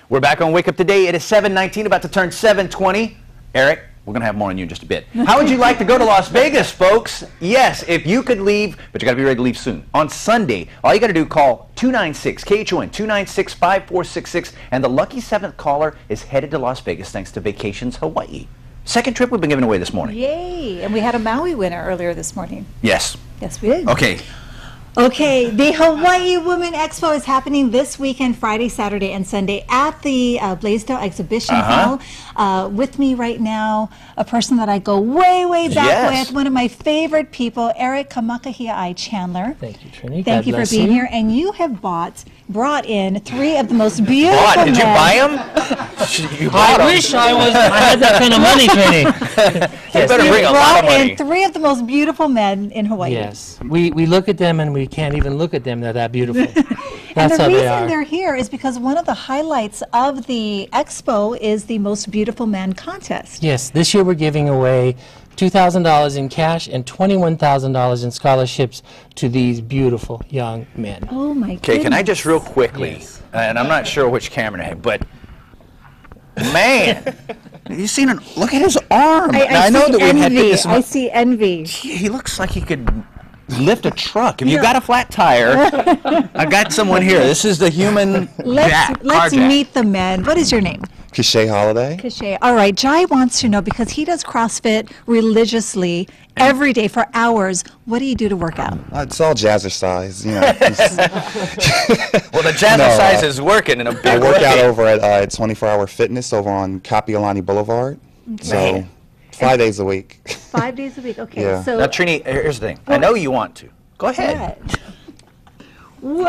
We're back on Wake Up Today. It is 7:19, about to turn 7:20. Eric, we're going to have more on you in just a bit. How would you like to go to Las Vegas, folks? Yes, if you could leave, but you got to be ready to leave soon. On Sunday, all you got to do, call 296-KHON, 296-5466, and the lucky 7th caller is headed to Las Vegas thanks to Vacations Hawaii. Second trip we've been giving away this morning. Yay! And we had a Maui winner earlier this morning. Yes. Yes, we did. Okay. Okay, the Hawaii Women Expo is happening this weekend, Friday, Saturday, and Sunday at the Blaisdell Exhibition Hall. With me right now, a person that I go way, way back with, one of my favorite people, Eric Kamakahia'ai Chandler. Thank you, Trini. Thank you for being here. And you have brought in 3 of the most beautiful men. Did you buy them? I wish I had that kind of money, Trini. You better bring a lot of money. In 3 of the most beautiful men in Hawaii. Yes, we look at them and we can't even look at them. They're that beautiful. And That's the how they reason are. they're here is because one of the highlights of the expo is the Most Beautiful Man contest. Yes, this year we're giving away $2,000 in cash and $21,000 in scholarships to these beautiful young men. Oh my goodness. Okay, can I just real quickly, and I'm not sure which camera to have, but man, you seen it? Look at his arm. I know see that we had this. I see envy. He looks like he could lift a truck. If you got a flat tire, I got someone here. This is the human Jack. Let's meet the men. What is your name? Cachet Holiday. Cachet. All right, Jai wants to know, because he does CrossFit religiously every day for hours. What do you do to work out? It's all jazzercise, you know. Well, the jazzercise is working in a big way. I work out over at 24 Hour Fitness over on Kapiolani Boulevard. So 5 days a week. 5 days a week. Okay. Yeah. So Now, Trini, here's the thing. I know you want to. Go ahead. Wow.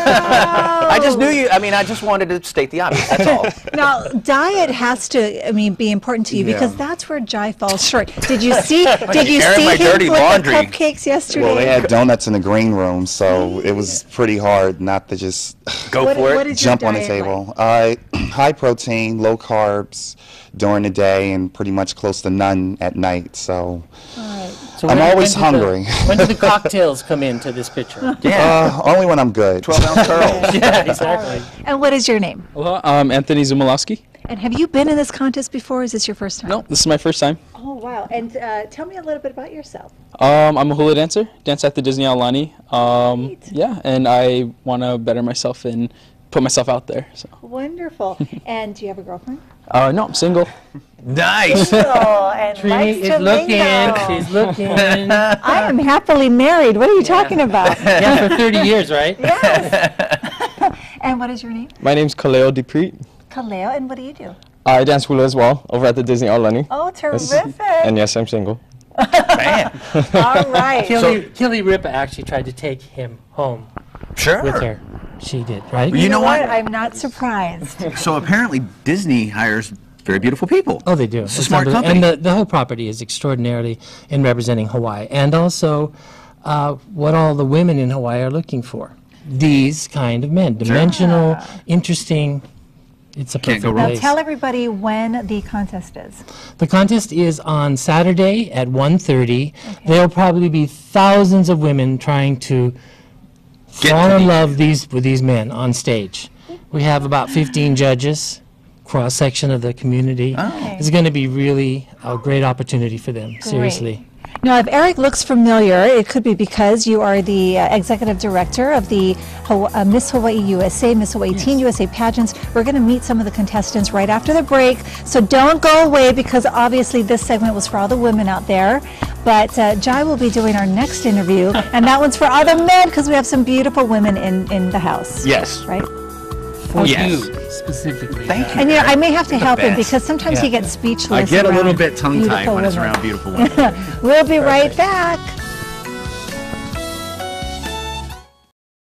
I just knew you. I mean, I just wanted to state the obvious. That's all. Now, diet has to, be important to you, because that's where Jai falls short. Did you see? Did you see him dirty with laundry. the cupcakes yesterday? Well, they had donuts in the green room, so it was pretty hard not to just Go for What it. is your jump on the diet table. like? High protein, low carbs during the day, and pretty much close to none at night. So So I'm always when do hungry. when do the cocktails come into this picture? Only when I'm good. 12-ounce curls. Yeah, exactly. And what is your name? Hello, I'm Anthony Zumilowski. And have you been in this contest before, or is this your first time? No, this is my first time. Oh, wow. And tell me a little bit about yourself. I'm a hula dancer, dance at the Disney Aulani. Yeah, and I want to better myself and put myself out there. So. Wonderful. And do you have a girlfriend? No, I'm single. Nice. Oh, and Trini is looking. She's looking. I am happily married. What are you talking about? Yeah, for 30 years, right? Yes. And what is your name? My name's Kaleo Dupreet. Kaleo. And what do you do? I dance hula as well over at the Disney Aulani. Oh, terrific. And yes, I'm single. Man. All right. Kelly Ripa actually tried to take him home Sure. with her. She did, right? You know what? I'm not surprised. So apparently Disney hires very beautiful people. Oh, they do. It's a smart company. And the whole property is extraordinarily in representing Hawaii, and also what all the women in Hawaii are looking for. These kind of men, dimensional, interesting. It's a perfect go wrong. Now place. tell everybody when the contest is. The contest is on Saturday at 1:30. There'll probably be thousands of women trying to fall in love with these men on stage. We have about 15 judges, cross-section of the community. It's going to be really a great opportunity for them, seriously. Now, if Eric looks familiar, it could be because you are the executive director of the Miss Hawaii USA, Miss Hawaii Teen USA pageants. We're going to meet some of the contestants right after the break, so don't go away, because obviously this segment was for all the women out there. But Jai will be doing our next interview, and that one's for all the men, because we have some beautiful women in the house. Yes. Right? For Yes. you, specifically. Thank you. And I may have to help him, best. because sometimes he gets speechless. I get a little around bit tongue-tied beautiful when it's women. around beautiful women. We'll be right back.